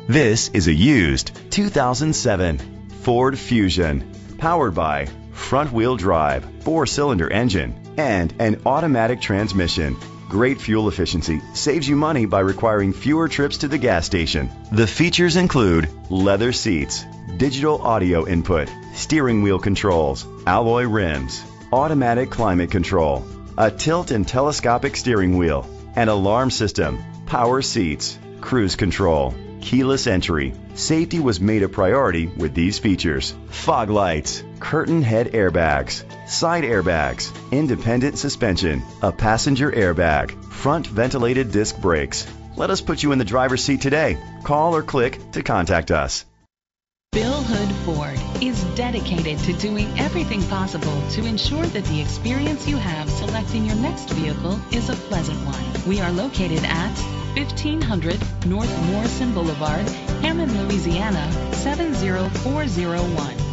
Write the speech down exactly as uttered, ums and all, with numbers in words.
This is a used two thousand seven Ford Fusion, powered by front-wheel drive, four-cylinder engine, and an automatic transmission. Great fuel efficiency saves you money by requiring fewer trips to the gas station. The features include leather seats, digital audio input, steering wheel controls, alloy rims, automatic climate control, a tilt and telescopic steering wheel, an alarm system, power seats, cruise control, keyless entry. Safety was made a priority with these features: fog lights, curtain head airbags, side airbags, independent suspension, a passenger airbag, front ventilated disc brakes. Let us put you in the driver's seat today. Call or click to contact us. Bill Hood Ford is dedicated to doing everything possible to ensure that the experience you have selecting your next vehicle is a pleasant one. We are located at fifteen hundred North Morrison Boulevard, Hammond, Louisiana seven zero four zero one.